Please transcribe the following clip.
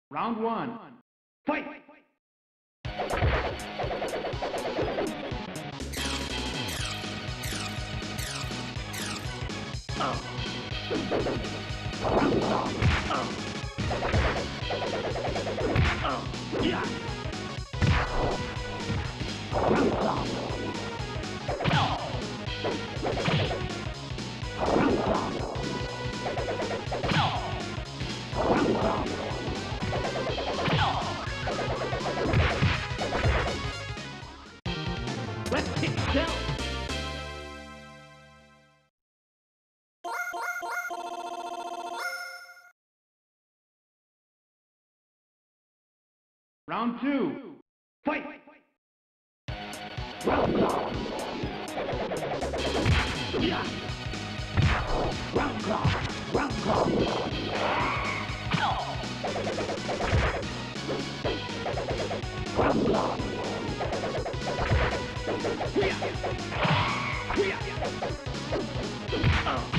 Round one. Fight! Yeah. Let's kick down. Round two. Fight! Round clock. Yeah. Round clock. Round clock. Round clock. Yeah. Yeah.